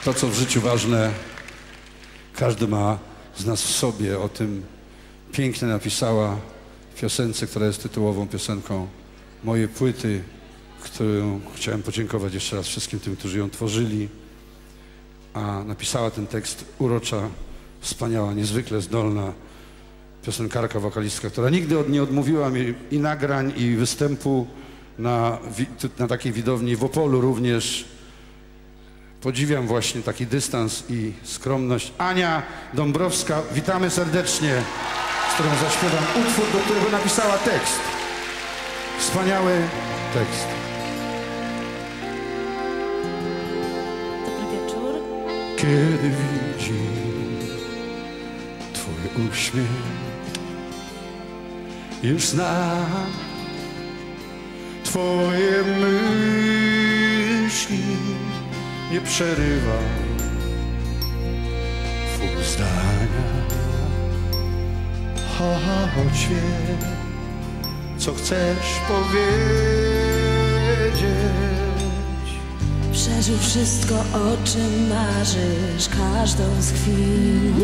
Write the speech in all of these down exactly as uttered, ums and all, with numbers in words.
To, co w życiu ważne, każdy ma z nas w sobie. O tym pięknie napisała w piosence, która jest tytułową piosenką mojej płyty, którą chciałem podziękować jeszcze raz wszystkim tym, którzy ją tworzyli. A napisała ten tekst urocza, wspaniała, niezwykle zdolna piosenkarka, wokalistka, która nigdy od, nie odmówiła mi i nagrań, i występu na, na takiej widowni w Opolu również. Podziwiam właśnie taki dystans i skromność. Ania Dąbrowska, witamy serdecznie, z którą zaśpiewam utwór, do którego napisała tekst. Wspaniały tekst. Dobry wieczór. Kiedy widzi twój uśmiech, już znam twoje myśli, nie przerywa twój zdania. Choć wie, co chcesz powiedzieć. Przeżył wszystko, o czym marzysz, każdą z chwil.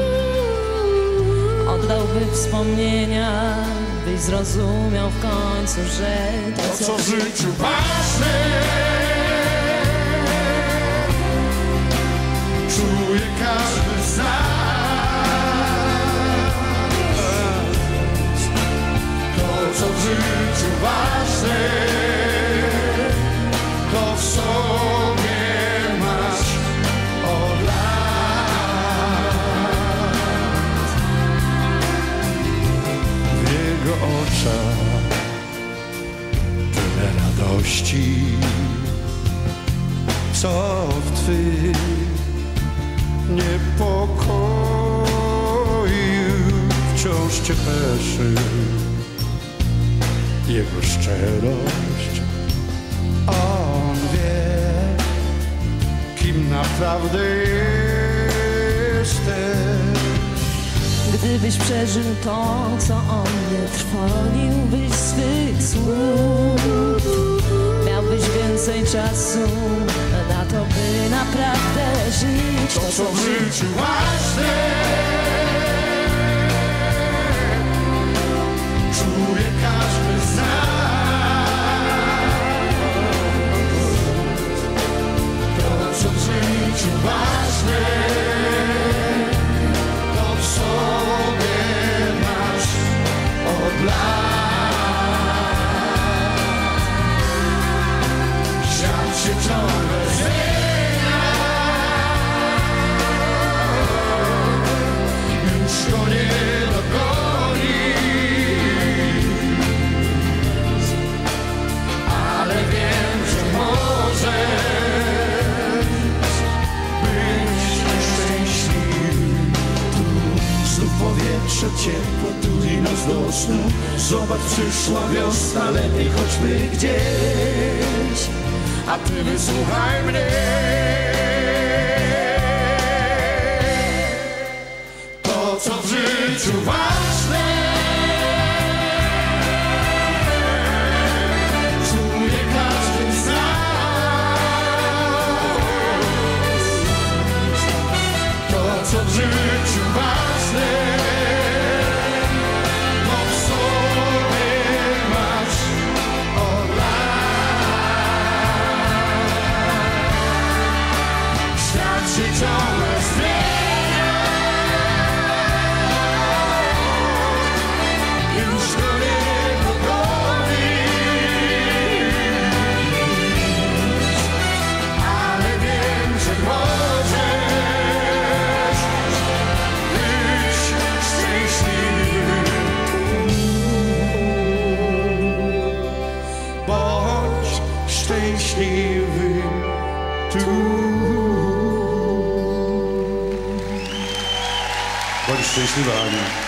Oddałby wspomnienia, byś zrozumiał w końcu, że to, To, co w życiu ważne, czuje każdy z nas. To, co w życiu ważne, to w sobie masz od lat. W jego oczach tyle radości, co w twych niepokoju wciąż cię peszy. Jego szczerość, on wie, kim naprawdę jesteś. Gdybyś przeżył to, co on nie trwoniłbyś swych słów. Miałbyś więcej czasu na to, by naprawdę żyć. To, co w życiu ważne, czuje każdy z nas. To, co w życiu ważne, to w sobie masz od lat. Świat się ciągle zmienia, już go nie dogoni, ale wiem, że możesz być szczęśliwy. Tu znów powietrze ciepło, tu i noc do snu. Zobacz, przyszła wiosna, lepiej chodźmy gdzieś, a ty wysłuchaj mnie. To, co w życiu ważne, czuje każdy z nas. To, co w życiu ważne, to w sobie masz od lat. Świat się ciągle zmienia, już go nie dogoni, ale wiem, że możesz być szczęśliwy. Bądź szczęśliwy tu. Bądź szczęśliwa, Ania.